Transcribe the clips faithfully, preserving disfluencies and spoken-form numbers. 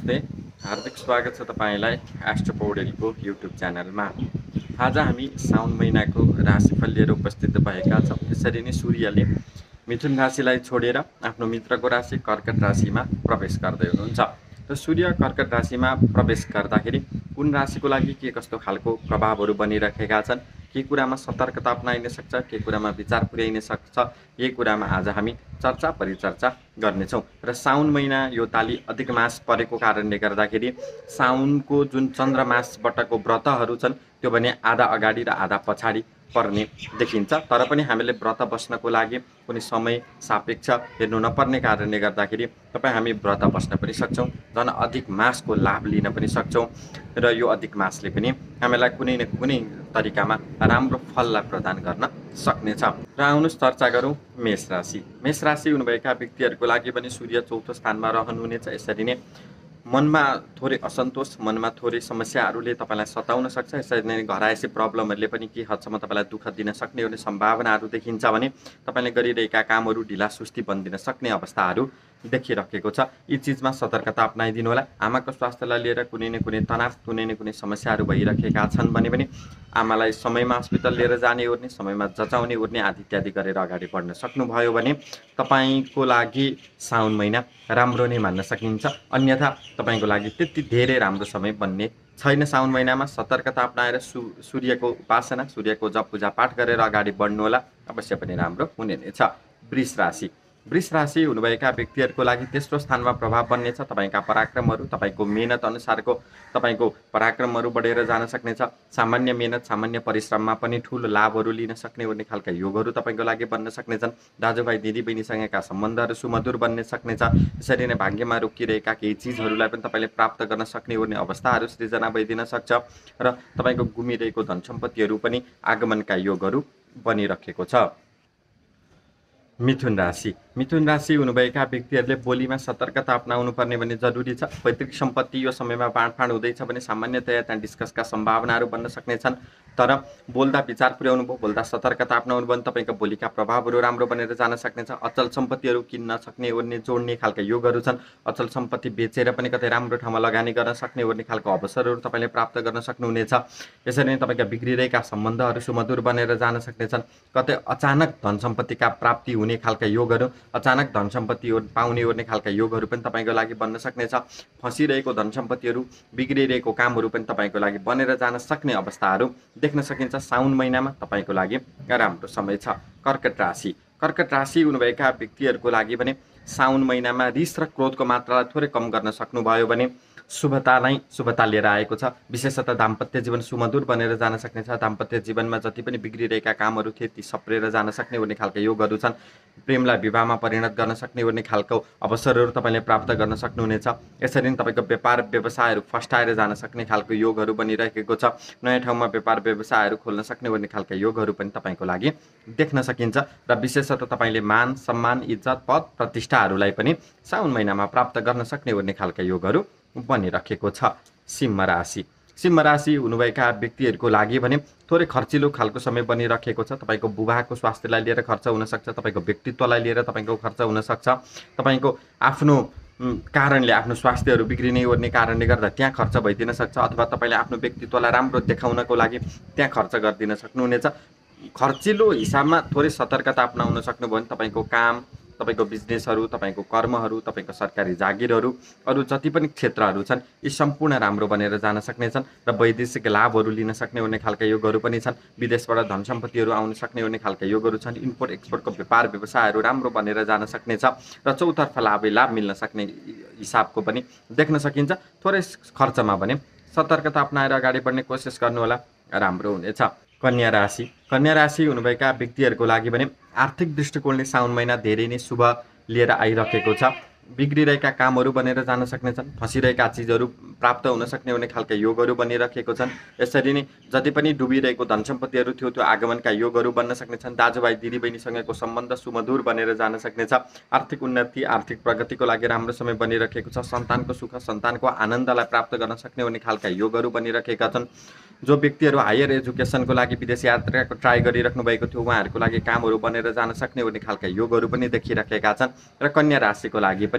नमस्ते, हार्दिक स्वागत छ तपाईँलाई एस्ट्रो पौडेलको युट्युब च्यानलमा। आज हामी साउन महिनाको राशिफल लिएर उपस्थित भएका छौँ। यसरी नै सूर्यले मिथुन राशिलाई छोडेर आफ्नो मित्रको राशि कर्कट राशिमा प्रवेश गर्दै हुनुहुन्छ। र सूर्य कर्कट राशिमा प्रवेश गर्दाखेरि कुन राशिको लागि के कस्तो खालको प्रभावहरू बनिरहेका छन्, के कुरामा सतर्कता अपनाइन सक्छ, के कुरामा विचार पुर्याइन सक्छ, यही कुरामा आज हामी चर्चा परिचर्चा गर्नेछौँ। र साउन महिना यो ताली अधिक मास परेको कारणले गर्दाखेरि साउनको जुन चन्द्रमासबाटको व्रतहरू छन् त्यो भने आधा अगाडि र आधा पछाडि पर्ने देखिन्छ। तर पनि हामीले व्रत बस्नको लागि कुनै समय सापेक्ष हेर्नु नपर्ने कारणले गर्दाखेरि तपाईँ हामी व्रत बस्न पनि सक्छौँ, झन् अधिक मासको लाभ लिन पनि सक्छौँ। र यो अधिक मासले पनि हामीलाई कुनै न कुनै तरिकामा राम्रो फललाई प्रदान गर्न सक्नेछ। र आउनुहोस् चर्चा गरौँ मेष राशि। मेष राशि हुनुभएका व्यक्तिहरूको लागि पनि सूर्य चौथो स्थानमा रहनुहुनेछ। यसरी नै मनमा थोरै असन्तोष, मनमा थोरै समस्याहरूले तपाईँलाई सताउन सक्छ। यसरी नै घरायसी प्रब्लमहरूले पनि के हदसम्म तपाईँलाई दुःख दिन सक्ने हुने सम्भावनाहरू देखिन्छ भने तपाईँले गरिरहेका कामहरू ढिला सुस्ती बनिदिन सक्ने अवस्थाहरू देखिरहेको छ। यी चिजमा सतर्कता अपनाइदिनु होला। आमाको स्वास्थ्यलाई लिएर कुनै न कुनै तनाव, कुनै न कुनै समस्याहरू भइरहेका छन् भने पनि आमालाई समयमा हस्पिटल लिएर जाने ओर्ने, समयमा जचाउने ओर्ने आदि इत्यादि गरेर अगाडि बढ्न सक्नुभयो भने तपाईँको लागि साउन महिना राम्रो नै मान्न सकिन्छ। अन्यथा तपाईँको लागि त्यति धेरै राम्रो समय बन्ने छैन। साउन महिनामा सतर्कता अपनाएर सु सूर्यको उपासना, सूर्यको जप पूजा पाठ गरेर अगाडि बढ्नु होला, अवश्य पनि राम्रो हुने नै छ। वृष राशि। वृष राशि हुनुभएका व्यक्तिहरूको लागि तेस्रो स्थानमा प्रभाव बन्नेछ। तपाईँका पराक्रमहरू, तपाईँको मेहनत अनुसारको तपाईँको पराक्रमहरू बढेर जान सक्नेछ। सामान्य मेहनत, सामान्य परिश्रममा पनि ठुलो लाभहरू लिन सक्ने ओर्ने खालका योगहरू तपाईँको लागि बन्न सक्नेछन्। दाजुभाइ दिदीबहिनीसँगका सम्बन्धहरू सुमधुर बन्न सक्नेछ। यसरी नै भाग्यमा रोकिरहेका केही चिजहरूलाई पनि तपाईँले प्राप्त गर्न सक्ने ओर्ने अवस्थाहरू सृजना भइदिन सक्छ। र तपाईँको गुमिरहेको धन सम्पत्तिहरू पनि आगमनका योगहरू बनिरहेको छ। मिथुन राशि। मिथुन राशि हुनुभएका व्यक्तिहरूले बोलीमा सतर्कता अपनाउनु पर्ने भने जरुरी छ। पैतृक सम्पत्ति यो समयमा बाँडफाँड हुँदैछ भने सामान्यतया त्यहाँ डिस्कसका सम्भावनाहरू बन्न सक्नेछन्। तर बोल्दा विचार पुर्याउनु भयो, बोल्दा सतर्कता अपनाउनु भयो भने तपाईँको बोलीका प्रभावहरू राम्रो बनेर जान सक्नेछ। अचल सम्पत्तिहरू किन्न सक्ने ओर्ने जोड्ने खालका योगहरू छन्। अचल सम्पत्ति बेचेर पनि कतै राम्रो ठाउँमा लगानी गर्न सक्ने ओर्ने खालको अवसरहरू तपाईँले प्राप्त गर्न सक्नुहुनेछ। यसरी नै तपाईँका बिग्रिरहेका सम्बन्धहरू सुमधुर बनेर जान सक्नेछन्। कतै अचानक धन सम्पत्तिका प्राप्ति हुने खालका योगहरू, अचानक धन सम्पत्ति पाउने ओर्ने खालका योगहरू पनि तपाईँको लागि बन्न सक्नेछ। फसिरहेको धन सम्पत्तिहरू, बिग्रिरहेको कामहरू पनि तपाईँको लागि बनेर जान सक्ने अवस्थाहरू देख्न सकिन्छ। साउन महिनामा तपाईँको लागि राम्रो समय छ। कर्कट राशि। कर्कट राशि हुनुभएका व्यक्तिहरूको लागि भने साउन महिनामा रिस र क्रोधको मात्रालाई थोरै कम गर्न सक्नुभयो भने शुभता नै शुभता लिएर आएको छ। विशेषतः दाम्पत्य जीवन सुमधुर बनेर जान सक्नेछ। दाम्पत्य जीवनमा जति पनि बिग्रिरहेका कामहरू थिए ती सप्रेर जान सक्ने ओर्ने खालका योगहरू छन्। प्रेमलाई विवाहमा परिणत गर्न सक्ने ओर्ने खालको अवसरहरू तपाईँले प्राप्त गर्न सक्नुहुनेछ। यसरी नै तपाईँको व्यापार व्यवसायहरू फस्टाएर जान सक्ने खालको योगहरू बनिरहेको छ। नयाँ ठाउँमा व्यापार व्यवसायहरू खोल्न सक्ने ओर्ने खालका योगहरू पनि तपाईँको लागि देख्न सकिन्छ। र विशेषतः तपाईँले मान सम्मान, इज्जत, पद प्रतिष्ठाहरूलाई पनि साउन महिनामा प्राप्त गर्न सक्ने ओर्ने खालका योगहरू बनिरहेको छ। सिंह राशि। सिंह राशि हुनुभएका व्यक्तिहरूको लागि भने थोरै खर्चिलो खालको समय बनिरहेको छ। तपाईँको बुबाको स्वास्थ्यलाई लिएर खर्च हुनसक्छ, तपाईँको व्यक्तित्वलाई लिएर तपाईँको खर्च हुनसक्छ, तपाईँको आफ्नो कारणले आफ्नो स्वास्थ्यहरू बिग्रिने ओर्ने कारणले गर्दा त्यहाँ खर्च भइदिन सक्छ। अथवा तपाईँले आफ्नो व्यक्तित्वलाई राम्रो देखाउनको लागि त्यहाँ खर्च गरिदिन सक्नुहुनेछ। खर्चिलो हिसाबमा थोरै सतर्कता अपनाउन सक्नुभयो भने तपाईँको काम, तपाईँको बिजनेसहरू, तपाईँको कर्महरू, तपाईँको सरकारी जागिरहरू, अरू जति पनि क्षेत्रहरू छन् यी सम्पूर्ण राम्रो बनेर जान सक्नेछन्। र वैदेशिक लाभहरू लिन सक्ने ओर्ने खालका योगहरू पनि छन्। विदेशबाट धन सम्पत्तिहरू आउन सक्ने ओर्ने खालका योगहरू छन्। इम्पोर्ट एक्सपोर्टको व्यापार व्यवसायहरू राम्रो बनेर जान सक्नेछ। र चौतर्फ लाभै लाभ मिल्न सक्ने हिसाबको पनि देख्न सकिन्छ। थोरै खर्चमा भने सतर्कता अपनाएर अगाडि बढ्ने कोसिस गर्नुहोला, राम्रो हुनेछ। कन्या राशि। कन्या राशि हुनुभएका व्यक्तिहरूको लागि भने आर्थिक दृष्टिकोणले साउन महिना धेरै नै शुभ लिएर आइरहेको छ। बिग्रिरहेका कामहरू बनेर जान सक्नेछन्। फसिरहेका चिजहरू प्राप्त हुन सक्ने हुने खालका योगहरू बनिरहेको छन्। यसरी नै जति पनि डुबिरहेको धन सम्पत्तिहरू थियो त्यो आगमनका योगहरू बन्न सक्नेछन्। दाजुभाइ दिदीबहिनीसँगको सम्बन्ध सुमधुर बनेर जान सक्नेछ। आर्थिक उन्नति, आर्थिक प्रगतिको लागि राम्रो समय बनिरहेको छ। सन्तानको सुख, सन्तानको आनन्दलाई प्राप्त गर्न सक्ने हुने खालका योगहरू बनिरहेका छन्। जो व्यक्तिहरू हायर एजुकेसनको लागि विदेश यात्राको ट्राई गरिराख्नु भएको थियो उहाँहरूको लागि कामहरू बनेर जान सक्ने हुने खालका योगहरू पनि देखिरहेका छन्। र कन्या राशिको लागि पनि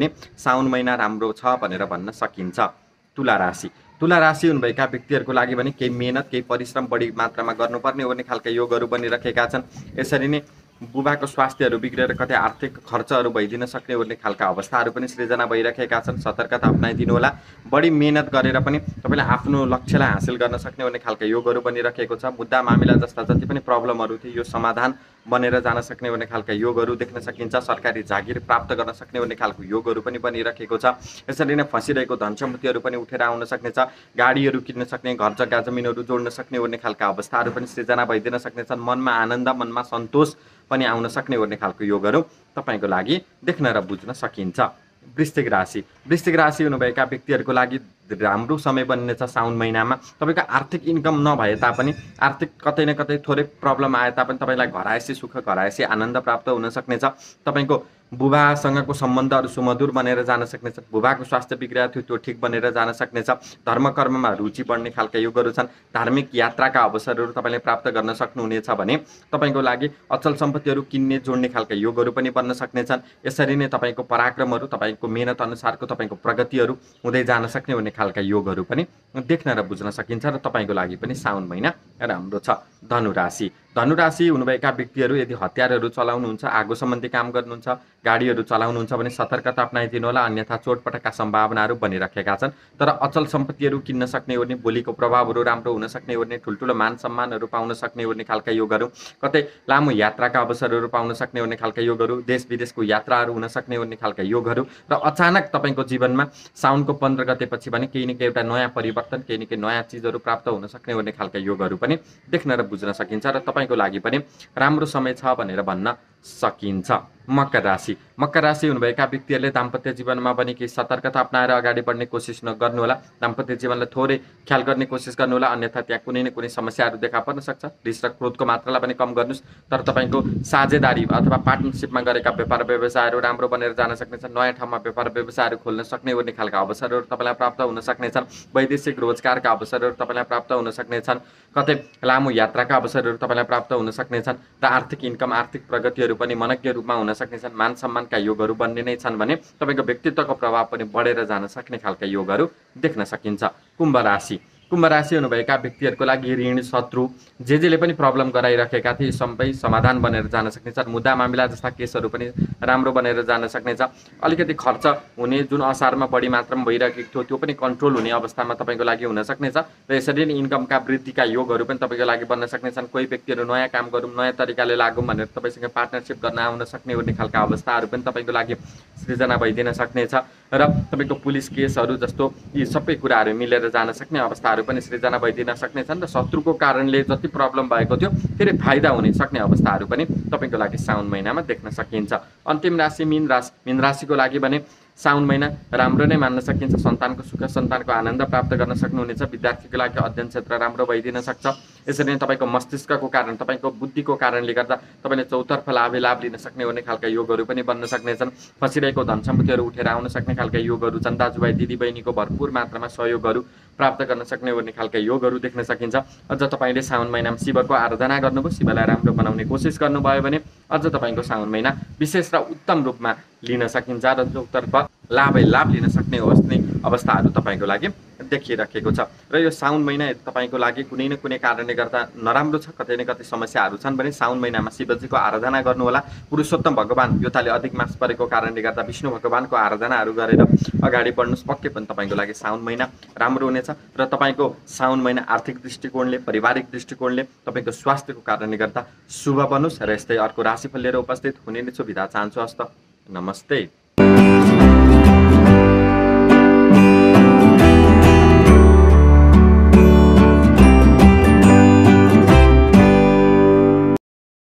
पनि साउन महिना राम्रो छ भनेर भन्न सकिन्छ। तुला राशि तुला राशि हुनुभएका व्यक्तिहरूको लागि पनि केही मेहनत केही परिश्रम बढी मात्रामा गर्नुपर्ने ओर्ने खालका योगहरू बनिरहेका छन्। यसरी नै बुबाको स्वास्थ्यहरू बिग्रेर कतै आर्थिक खर्चहरू भइदिन सक्ने ओर्ने खालका अवस्थाहरू पनि सृजना भइरहेका छन्। सतर्कता अप्नाइदिनु होला। बढी मेहनत गरेर पनि तपाईँले आफ्नो लक्ष्यलाई हासिल गर्न सक्ने ओर्ने खालका योगहरू बनिरहेको छ। मुद्दा मामिला जस्ता जति पनि प्रब्लमहरू थिए यो समाधान बनेर जान सक्ने ओर्ने खालका योगहरू देख्न सकिन्छ। सरकारी जागिर प्राप्त गर्न सक्ने ओर्ने खालको योगहरू पनि बनिरहेको छ। यसरी नै फसिरहेको धन सम्पत्तिहरू पनि उठेर आउन सक्नेछ। गाडीहरू किन्न सक्ने, घर जग्गा जमिनहरू जोड्न सक्ने ओर्ने खालका अवस्थाहरू पनि सृजना भइदिन सक्नेछन्। मनमा आनन्द, मनमा सन्तोष पनि आउन सक्ने ओर्ने खालको योगहरू तपाईँको लागि देख्न र बुझ्न सकिन्छ। वृश्चिक राशि वृश्चिक राशि हुनुभएका व्यक्तिहरूको लागि राम्रो समय बन्नेछ। साउन महिनामा तपाईँको आर्थिक इन्कम नभए तापनि आर्थिक कतै न कतै थोरै प्रब्लम आए तापनि तपाईँलाई घरायसी सुख घरायसी आनन्द प्राप्त हुन सक्नेछ। तपाईँको बुबासँगको सम्बन्धहरू सुमधुर बनेर जान सक्नेछ। बुबाको स्वास्थ्य बिग्रिएको थियो त्यो ठिक बनेर जान सक्नेछ। धर्म कर्ममा रुचि बढ्ने खालका योगहरू छन्। धार्मिक यात्राका अवसरहरू तपाईँले प्राप्त गर्न सक्नुहुनेछ भने तपाईँको लागि अचल सम्पत्तिहरू किन्ने जोड्ने खालका योगहरू पनि बन्न सक्नेछन्। यसरी नै तपाईँको पराक्रमहरू, तपाईँको मेहनत अनुसारको तपाईँको प्रगतिहरू हुँदै जान सक्ने हुने खालका योगहरू पनि देख्न र बुझ्न सकिन्छ र तपाईँको लागि पनि साउन महिना राम्रो छ। धनुराशि धनुराशि हुनुभएका व्यक्तिहरू यदि हतियारहरू चलाउनुहुन्छ, आगो सम्बन्धी काम गर्नुहुन्छ, गाडीहरू चलाउनुहुन्छ भने सतर्कता अप्नाइदिनु होला, अन्यथा चोटपटकका सम्भावनाहरू बनिरहेका छन्। तर अचल सम्पत्तिहरू किन्न सक्ने ओर्ने, बोलीको प्रभावहरू राम्रो हुन सक्ने ओर्ने, ठुल्ठुलो मान सम्मानहरू पाउन सक्ने ओर्ने खालका योगहरू, कतै लामो यात्राका अवसरहरू पाउन सक्ने ओर्ने खालका योगहरू, देश विदेशको यात्राहरू हुन सक्ने ओर्ने खालका योगहरू र अचानक तपाईँको जीवनमा साउनको पन्ध्र गतेपछि भने केही न केही एउटा नयाँ परिवर्तन, केही न केही नयाँ चिजहरू प्राप्त हुन सक्ने ओर्ने खालका योगहरू पनि देख्न र बुझ्न सकिन्छ र तपाईँको लागि पनि राम्रो समय छ भनेर भन्न सकिन्छ। मकर राशि मकर राशि हुनुभएका व्यक्तिहरूले दाम्पत्य जीवनमा पनि केही सतर्कता अप्नाएर अगाडि बढ्ने कोसिस नगर्नुहोला। दाम्पत्य जीवनलाई थोरै ख्याल गर्ने कोसिस गर्नुहोला, अन्यथा त्यहाँ कुनै न कुनै समस्याहरू देखा पर्न सक्छ। रिस र क्रोधको मात्रालाई पनि कम गर्नुहोस्। तर तपाईँको साझेदारी अथवा पार्टनरसिपमा गरेका व्यापार व्यवसायहरू राम्रो बनेर जान सक्नेछन्। नयाँ ठाउँमा व्यापार व्यवसायहरू खोल्न सक्ने ओर्ने खालका अवसरहरू तपाईँलाई प्राप्त हुन सक्नेछन्। वैदेशिक रोजगारका अवसरहरू तपाईँलाई प्राप्त हुन सक्नेछन्। कतै लामो यात्राका अवसरहरू तपाईँलाई प्राप्त हुन सक्नेछन् र आर्थिक इन्कम, आर्थिक प्रगतिहरू पनि मनज्ञ रूपमा हुन सक्नेछन्। मान सम्मानका योगहरू बन्ने नै छन् भने तपाईँको व्यक्तित्वको प्रभाव पनि बढेर जान सक्ने खालका योगहरू देख्न सकिन्छ। कुम्भ राशि कुम्भ राशि हुनुभएका व्यक्तिहरूको लागि ऋण, शत्रु जे जेले पनि प्रब्लम गराइरहेका थिए सबै समाधान बनेर जान सक्नेछ। मुद्दा मामिला जस्ता केसहरू पनि राम्रो बनेर जान सक्नेछ। अलिकति खर्च हुने जुन असारमा बढी मात्रामा भइरहेको थियो त्यो पनि कन्ट्रोल हुने अवस्थामा तपाईँको लागि हुन सक्नेछ र यसरी नै इन्कमका वृद्धिका योगहरू पनि तपाईँको लागि बन्न सक्नेछन्। कोही व्यक्तिहरू नयाँ काम गरौँ, नयाँ तरिकाले लागौँ भनेर तपाईँसँग पार्टनरसिप गर्न आउन सक्ने ओर्ने खालका अवस्थाहरू पनि तपाईँको लागि सृजना भइदिन सक्नेछ र तपाईँको पुलिस केसहरू जस्तो यी सबै कुराहरू मिलेर जान सक्ने अवस्थाहरू पनि सृजना भइदिन सक्नेछन् र शत्रुको कारणले जति प्रब्लम भएको थियो फेरि फाइदा हुने सक्ने अवस्थाहरू पनि तपाईँको लागि साउन महिनामा देख्न सकिन्छ। अन्तिम राशि मीन राशि मीन राशिको लागि भने साउन महिना राम्रो नै मान्न सकिन्छ। सन्तानको सुख, सन्तानको आनन्द प्राप्त गर्न सक्नुहुनेछ। विद्यार्थीको लागि अध्ययन क्षेत्र राम्रो भइदिन सक्छ। यसरी नै तपाईँको मस्तिष्कको कारण, तपाईँको बुद्धिको कारणले गर्दा तपाईँले चौतर्फ लाभे लाभ लिन सक्ने हुने खालका योगहरू पनि बन्न सक्नेछन्। फसिरहेको धन सम्पत्तिहरू उठेर आउन सक्ने खालका योगहरू छन्। दाजुभाइ दिदीबहिनीको भरपुर मात्रामा सहयोगहरू प्राप्त गर्न सक्ने हुने खालका योगहरू देख्न सकिन्छ। अझ तपाईँले साउन महिनामा शिवको आराधना गर्नुभयो, शिवलाई राम्रो बनाउने कोसिस गर्नुभयो भने अझ तपाईँको साउन महिना विशेष र उत्तम रूपमा लिन सकिन्छ र चौतर्फ लाभै लाभ लिन सक्ने अवस्थाहरू तपाईँको लागि देखिरहेको छ। र यो साउन महिना तपाईँको लागि कुनै न कुनै कारणले गर्दा नराम्रो छ, कतै न कतै समस्याहरू छन् भने साउन महिनामा शिवजीको आराधना गर्नुहोला। पुरुषोत्तम भगवान योताले अधिक मास परेको कारणले गर्दा विष्णु भगवानको आराधनाहरू गरेर अगाडि बढ्नुहोस्। पक्कै पनि तपाईँको लागि साउन महिना राम्रो हुनेछ र तपाईँको साउन महिना आर्थिक दृष्टिकोणले, पारिवारिक दृष्टिकोणले, तपाईँको स्वास्थ्यको कारणले गर्दा शुभ बनोस्। र यस्तै अर्को राशिफल लिएर उपस्थित हुने नै छु। बिदा चाहन्छु। हस्त नमस्ते।